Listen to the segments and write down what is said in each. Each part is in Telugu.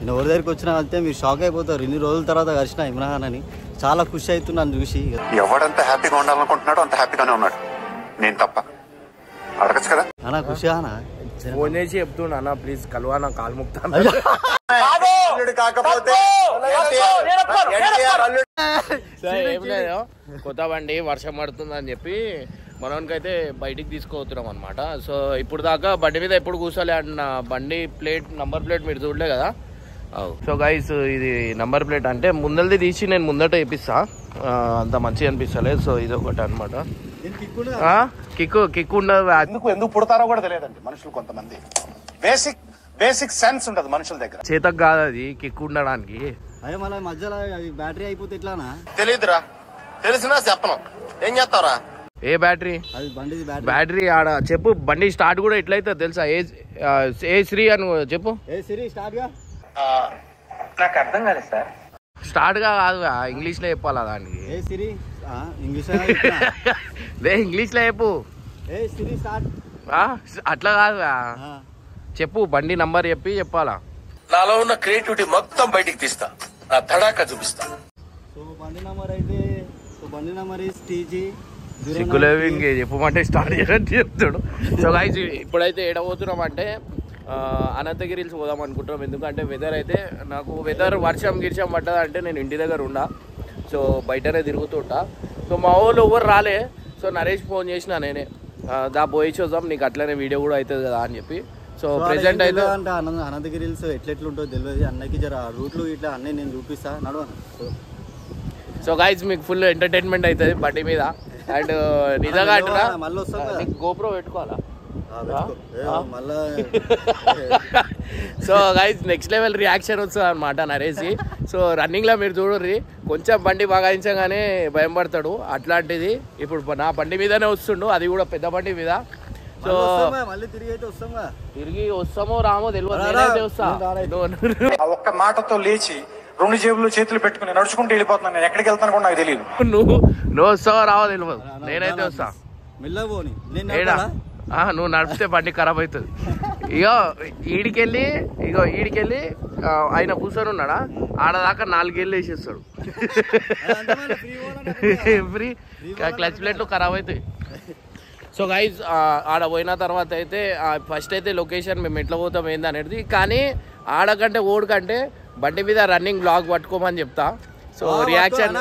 నేను ఎవరి దగ్గరికి వచ్చినా అంతే మీరు షాక్ అయిపోతారు. ఇన్ని రోజుల తర్వాత కలిసిన ఇమ్రాన్ అని చాలా ఖుషి అవుతున్నాను చూసి. ఎవడంత హ్యాపీగా ఉండాలనుకుంటున్నాడో అంత హ్యాపీగానే ఉన్నాడు, నేను తప్ప. అడగచ్చు కదా అన్నా ఖుషి అన్నా. ఫోన్ చేసి చెప్తున్నా అన్న ప్లీజ్ కలువా, నా కాలు ముక్తాను. కాకపోతే ఏం లేదు, కొత్త బండి వర్షం పడుతుంది అని చెప్పి మనోనికైతే బయటికి తీసుకుపోతున్నాం అనమాట. సో ఇప్పుడు దాకా బండి మీద ఎప్పుడు కూర్చోలే అంటున్న. బండి ప్లేట్ నంబర్ ప్లేట్ మీరు చూడలే కదా. సో గైస్ ఇది నంబర్ ప్లేట్ అంటే ముందలది తీసి నేను ముందట వేపిస్తా, అంత మంచిగా అనిపిస్తలేదు. సో ఇది ఒకటి అనమాట. కిక్కు ఉండదు. ఎందుకు పుడతారో కూడా తెలియదండి మనుషులు. కొంతమంది బేసిక్ సెన్స్ ఉంటది మనుషుల దగ్గర. చేతకు కాదు అది కిక్కు ఉండడానికి. అయ్యో మళ్ళీ మధ్యలో బ్యాటరీ అయిపోతే ఎట్లానా? తెలియదురా, తెలిసినా చెప్పను. ఏం చేస్తావురా? ఏ బ్యాటరీ? అది బండి బ్యాటరీ ఆడ చెప్పు. బండి స్టార్ట్ కూడా ఎట్లయితే తెలుసా? ఏ శ్రీ అని చెప్పు. ఏ సిరి స్టార్ట్ గా? నాకు అర్థం కాలేదు సార్. స్టార్ట్ గా కాదు, ఇంగ్లీష్ లో చెప్పాలా దానికి. ఏ సిరి ఇంగ్లీష్ ఇంగ్లీష్ లో చెప్పు. ఏ సిరి స్టార్ట్. అట్లా కాదు, చెప్పు. బండి నంబర్ చెప్పాలా. నాలో ఉన్న క్రియేటివిటీ మొత్తం బయటికి తీస్తా, నా తడాక చూపిస్తా. సో బండి నంబర్ అయితే బండి నంబర్ ఇస్ టీజీ. సిగ్గులేవి ఇంకే చెప్పమంటే స్టార్ట్ చేయడానికి చెప్తాడు. సో గైస్ ఇప్పుడైతే ఏడబోతున్నాం అంటే అనంతగిరి హిల్స్ పోదాం అనుకుంటున్నాం. ఎందుకంటే వెదర్ అయితే నాకు వర్షం గిర్షం పడ్డదంటే నేను ఇంటి దగ్గర ఉండా. సో బయటనే తిరుగుతుంటా. సో మా వాళ్ళు ఎవరు రాలే. సో నరేష్ ఫోన్ చేసిన నేనే, పోయి చూద్దాం నీకు అట్లనే వీడియో కూడా అవుతుంది కదా అని చెప్పి. సో ప్రెసెంట్ అయితే అంటే అనంతగిరి హిల్స్ ఎట్లెట్లుంటుందో తెలియదు అన్నకి. జర రూట్లు ఇట్లా అన్నీ నేను చూపిస్తా నడవ. సో గైస్ మీకు ఫుల్ ఎంటర్టైన్మెంట్ అవుతుంది బండి మీద. అండ్ నిజంగా అంటారా నీకు గోప్రో పెట్టుకోవాలా? So guys next level reaction వస్తుంది అనమాట నరేసి. సో రన్నింగ్ లో మీరు చూడర్రి, కొంచెం బండి బాగాయించగానే భయం పడతాడు. అట్లాంటిది ఇప్పుడు నా బండి మీదనే వస్తుండు, అది కూడా పెద్ద బండి మీద. సో తిరిగి వస్తామో రామో తెలియదు, నేనైతే వస్తా. ఒక్క మాటతో లేచి 2 జేబులు చేతులు పెట్టుకుని నడుచుకుంటూ వెళ్ళిపోతున్నాను. నేను ఎక్కడికి వెళ్తాను కూడా నాకు తెలియదు. నువ్వు వస్తావో రావో తెలియదు, నేనైతే వస్తా. నువ్వు నడిపితే బండి ఖరాబ్ అవుతుంది. ఈడికెళ్ళి ఆయన కూర్చొని ఉన్నాడా, ఆడదాకా 4 గేళ్ళు వేసేస్తాడు. ఫ్రీ క్లచ్ ప్లేట్లు ఖరాబ్ అవుతాయి. సో గైజ్ ఆడ పోయిన తర్వాత అయితే ఫస్ట్ అయితే లొకేషన్ మేము ఎట్లా పోతాం ఏంది అనేది. కానీ ఆడకంటే ఓడికంటే బండి మీద రన్నింగ్ బ్లాగ్ పట్టుకోమని చెప్తా. సో రియాక్షన్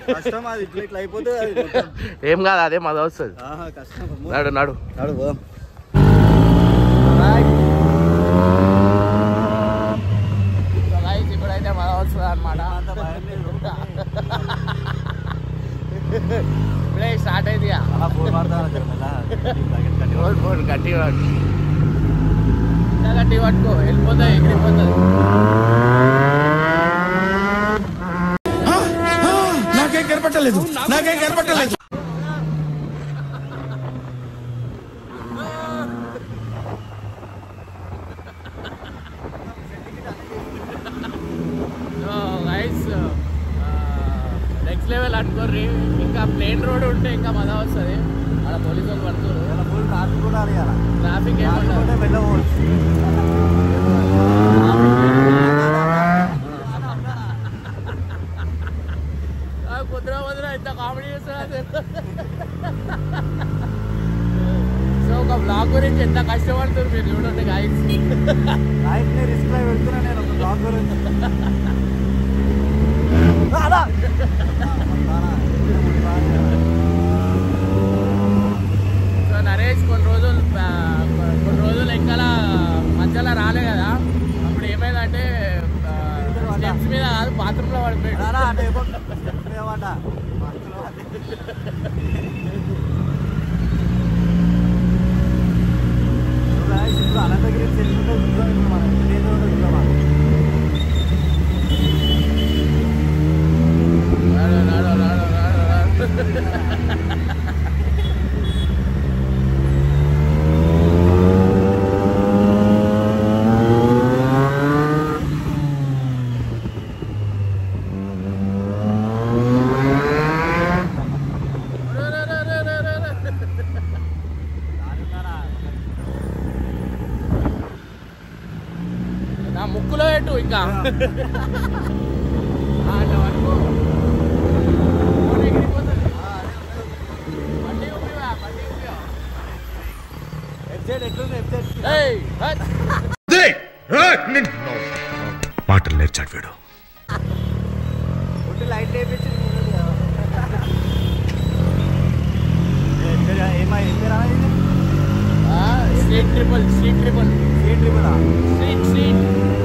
ఏం కాదు, అదే మజా వస్తుంది. నడు ఇప్పుడైతే మజా వస్తుంది అనమాట. ఇప్పుడే స్టార్ట్ అయింది. గట్టి పట్టుకో, వెళ్ళిపోతాయి, ఎగిరిపోతుంది. నాకేం కనపట్టలేదు. నెక్స్ట్ లెవెల్ అనుకోర్రి. ఇంకా ప్లేన్ రోడ్ ఉంటే ఇంకా మజా వస్తుంది. అక్కడ పోలీసు వాళ్ళు పడుతున్నారు. ట్రాఫిక్ కుదర ఎంత కామెడీ చేస్తున్నారు. సో ఒక బ్లాగ్ గురించి ఎంత కష్టపడుతుంది మీరు చూడండి గైస్. రిస్క్ లో వెళ్తున్నా నేను ఒక బ్లాగ్ గురించి. సో నరేష్ కొన్ని రోజులు ఇంకా మధ్యలో రాలే కదా. అప్పుడు ఏమైందంటే స్టెప్స్ మీద కాదు బాత్రూంలో పడిపోయాడు. అనంతగిరి ఇంకా అట్లా వరకు మాటలు నేర్చాడు వీడు. లైట్ స్ట్రీట్ ట్రిపుల్ స్ట్రీట్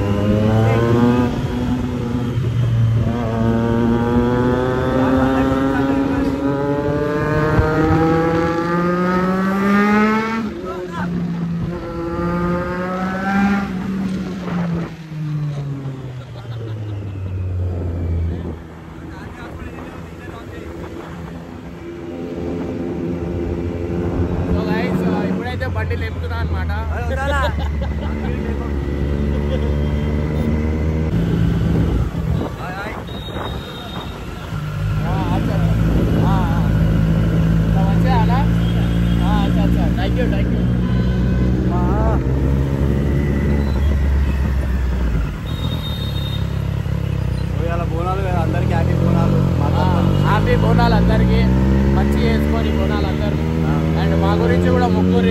ఇప్పుడైతే బండి లేపుతున్నా అనమాట. వచ్చేయాలా? థ్యాంక్ యూ బోనాలు అందరికి హ్యాపీ బోనాలు. హ్యాపీ బోనాలు అందరికి, మంచిగా వేసుకొని బోనాలు అందరు. అండ్ మా గురించి కూడా ముగ్గురి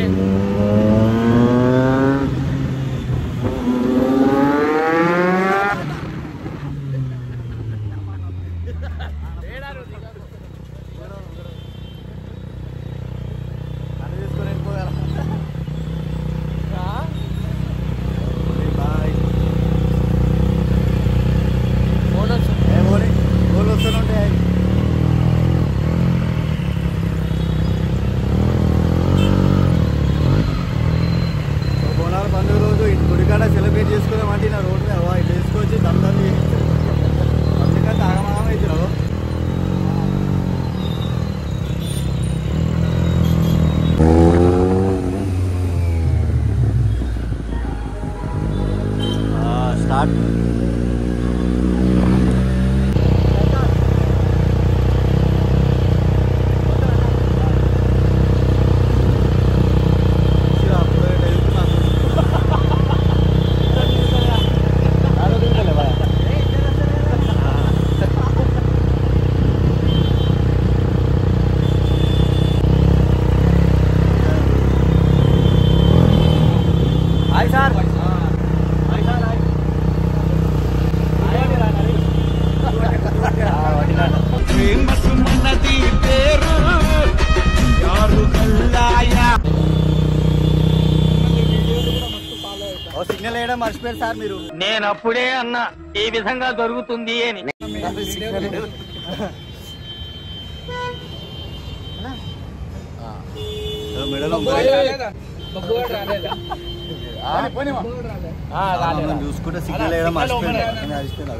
బోనాలు పండుగ రోజు గుడికాడ సెలబ్రేట్ చేసుకున్నామంటే నా రోడ్డు మీద ఇట్లా వేసుకొచ్చి దందాలు అందుకంటే ఆగమాగం అవుతున్నావు. Start hi sir. సిగ్నల్ వేయడం మర్చిపోయారు సార్ మీరు. నేను అప్పుడే అన్నా ఈ విధంగా జరుగుతుంది అని. మెడలో చూసుకుంటే సిగ్నల్ వేయడం మర్చిపోయారు.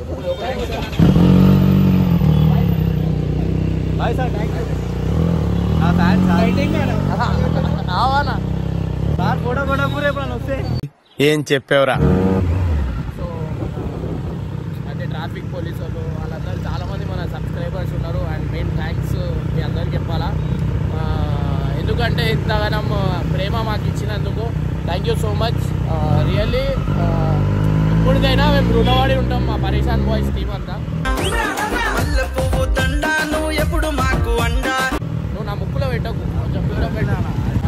Hi sir, thank you. నా ఫ్యాన్ సార్ ఫోటో కూడా పూరే వస్తే ఏం చెప్పావురా? సో అంటే ట్రాఫిక్ పోలీసు వాళ్ళు వాళ్ళందరూ చాలామంది మన సబ్స్క్రైబర్స్ ఉన్నారు. అండ్ మెయిన్ థ్యాంక్స్ మీ అందరికి చెప్పాలా, ఎందుకంటే ఇంతగానం ప్రేమ మాకు ఇచ్చినందుకు thank you so much. Really ఇప్పటికైనా మేము రుణపడి ఉంటాం మా పరేషాన్ బాయ్స్ టీం అంతా. నువ్వు నా ముక్కులో పెట్టకు, కొంచెం దూరం పెట్టా.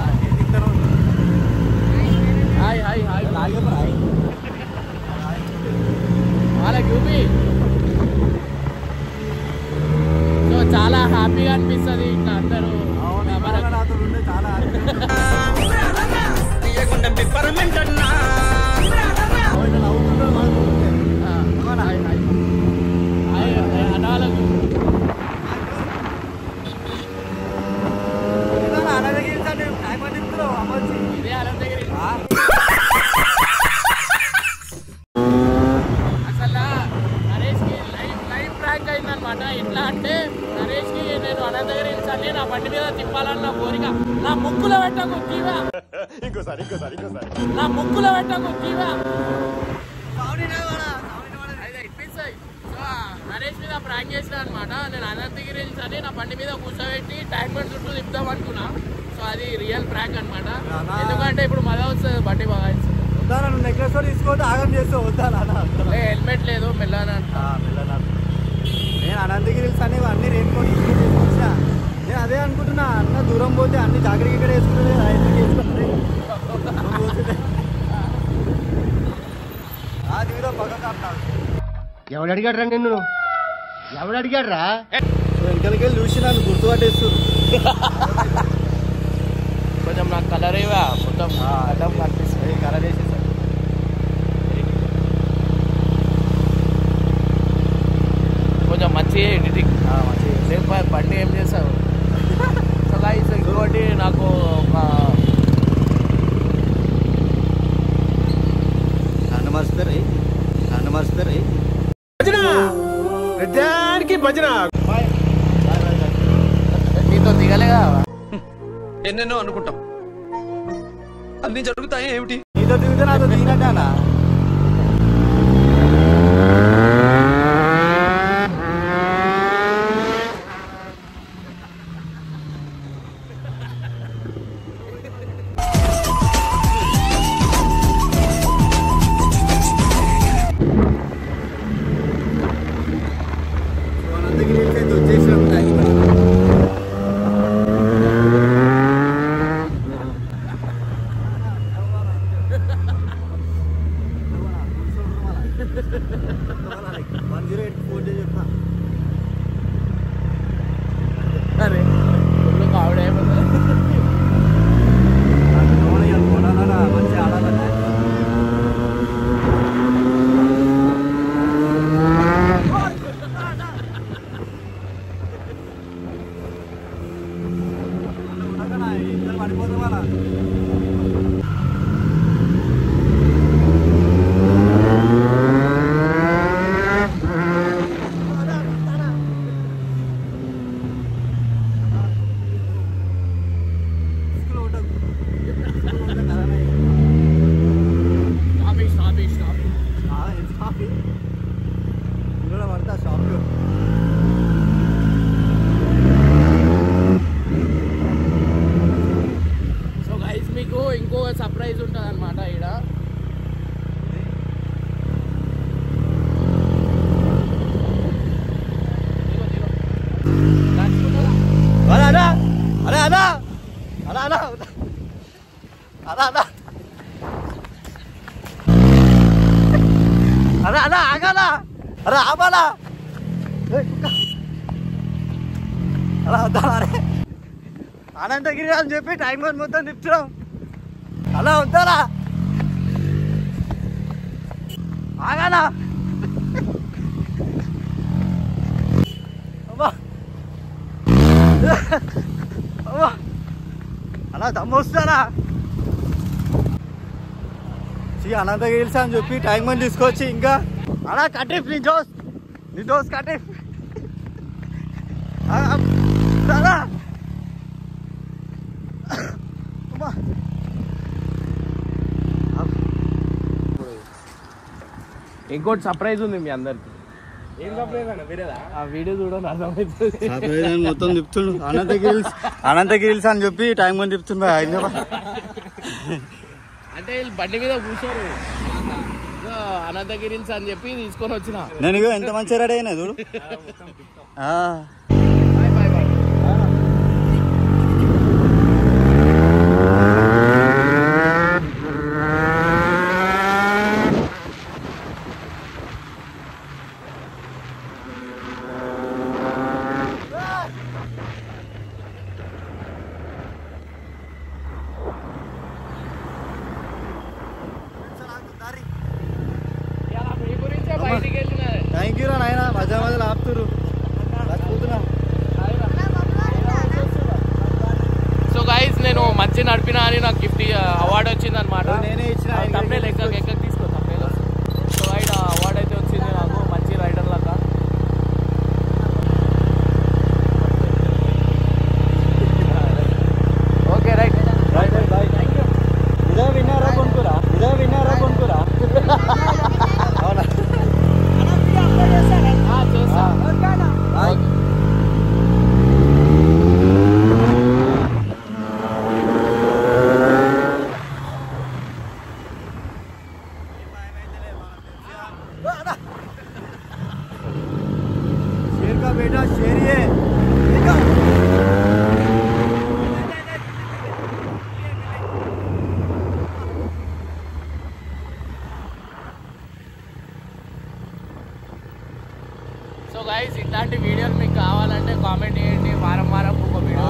హాయ్ హాయ్ హాయ్ వాళ్ళకి చూపి. సో చాలా హ్యాపీగా అనిపిస్తుంది ఇట్లా అందరూ చాలా అనాలకు ఇదే అనంతగిరి. అసలు నరేష్కి లైవ్ ప్రాంక్ అయిందనమాట. ఎట్లా అంటే నరేష్కి నేను అనంతగిరి హిల్స్ అన్ని నా బండి మీద తిప్పాలన్న కోరిక. నా ముక్కులో పెట్టకు జీవా, నా ముక్కులో పెట్టకు జీవా. ఇప్పిస్తాయి. సో నరేష్ మీద ప్రాంక్ చేసిన అనమాట. నేను అనంతగిరి హిల్స్ అని నా బండి మీద కూర్చోబెట్టి ట్యాంక్ బండ్ చుట్టూ తిప్పుదాం అనుకున్నా. సో అది రియల్ ప్రాంక్ అనమాట. ఎందుకంటే ఇప్పుడు మళ్ళా వస్తుంది బండి బాగా. వద్దానా నువ్వు నెక్లెస్ కూడా తీసుకోవద్దు ఆగం చేస్తావు వద్దానా హెల్మెట్ లేదు మెల్లన నేను అనంతగిరి హిల్స్ అనేవి అన్ని రేపుకొని తీసుకొచ్చా నేను అదే అనుకుంటున్నా అన్న దూరం పోతే అన్ని జాగ్రత్త ఇక్కడ వేసుకుంటే ఎందుకు వేసుకుంటే ఆ దూరం పక్కన ఎవడు అడిగాడు రా నిన్ను ఎవడు అడిగాడు రా వెనకలికి వెళ్ళి చూసి నన్ను గుర్తుపట్టేస్తుంది కొంచెం నాకు కలర్ ఏవా మొత్తం అడ్డం కనిపిస్తుంది కలర్ వేసేసాను కొంచెం మంచి ఎడిటింగ్ లేకపోతే బండి ఏం చేస్తావు సో ఇంకోటి నాకు ఒక నన్ను మర్చిపోయారు భజన నీతో దిగలేదా ఎన్నెన్నో అనుకుంటాం అన్ని జరుగుతాయి ఏమిటి నీతో దిగితే నాతో దిగినట్టేనా అరే ఫుల్ కావడే మంచిగా ఆడాలన్నా పడిపోతాం అలా సో గైస్ మీకు ఇంకో సర్ప్రైజ్ ఉంటుంది అనమాట ఇక్కడ ఆగాలా అరే ఆపాలా అలా వద్దా అరే అనంతగిరి అని చెప్పి టైం మొత్తం తిప్పుతున్నాం అలా వద్దారా ఆగానా అమ్మా అమ్మా అలా దమ్ము వస్తారా అనంతగిరి హిల్స్ అని చెప్పి టైం మంది తీసుకొచ్చి ఇంకా అలా కటిఫ్ నీ దోస్ కటిఫ్ అలా ఇంకోటి సర్ప్రైజ్ ఉంది మీ అందరికి ఏం సర్ప్రైజ్ అన్న వేరేదా ఆ వీడియో చూడండి అర్థమవుతుంది మొత్తం తిప్పుతుండు అనంతగిరి హిల్స్ అని చెప్పి టైం మంది తిప్పుతుండ అంటే వీళ్ళు బండి మీద కూర్చోరు అనంతగిరి హిల్స్ అని చెప్పి తీసుకొని వచ్చిన నేను ఎంత మంచి రెడీ అయినా చూడు bye bye bye thank you రా నాయన మధ్య మధ్యలో ఆపుతురు సో గైస్ నేను మంచి నడిపినా అని నాకు గిఫ్ట్ అవార్డు వచ్చింది అనమాట నేనే ఇచ్చిన తప్పే లెక్క తీసుకో తప్పే సో రైట్ అవార్డు అయితే వచ్చింది నాకు మంచి రైడర్ లాగా ఓకే రైట్ ఇదే విన్నారా కొనుక్కురా అవునా చేస్తా సో గైస్ ఇట్లాంటి వీడియోలు మీకు కావాలంటే కామెంట్ చేయండి. వారం వారం ఒక వీడియో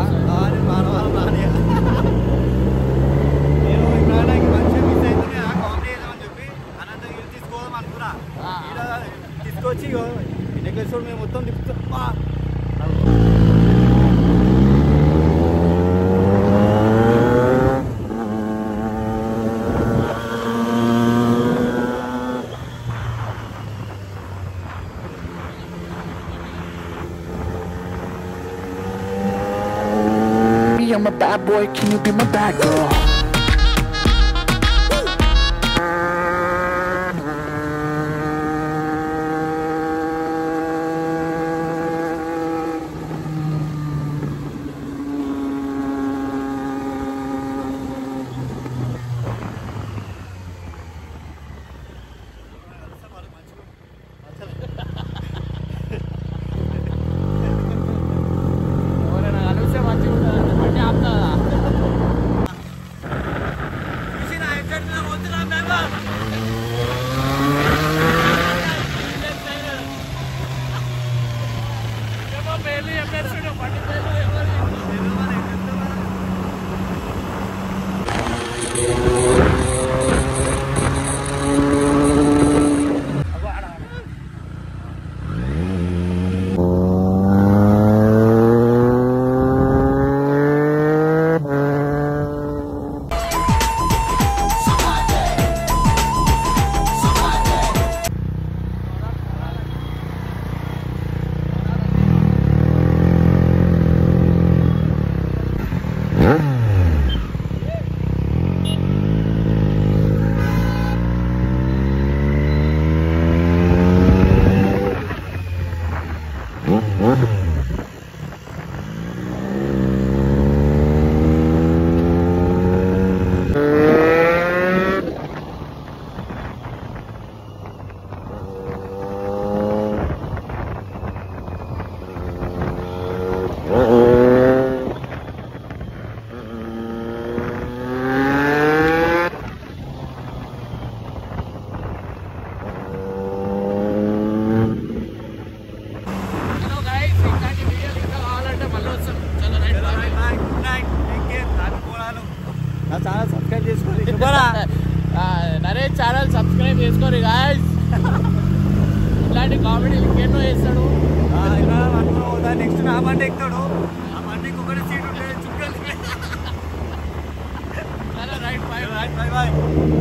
నేను ఇక్కడ మంచిగా మిస్ అవుతుంది కామెడీ చేద్దామని చెప్పి అనంతగిరి తీసుకోదాం అనుకున్నా. తీసుకొచ్చి నెక్లెస్ మేము మొత్తం తిప్పుతాం. I'm a bad boy, can you be my bad girl? Channel subscribe చేసుకోండి. నరేష్ ఛానల్ సబ్స్క్రైబ్ చేసుకోండి గాయ్స్. ఇలాంటి కామెడీ ఇంకెన్నో చేస్తాడు. నెక్స్ట్ నా బండి ఎక్కుతాడు. ఆ బండికి ఒకటి సీట్ ఉంటుంది. చుక్కలు రైట్ బై.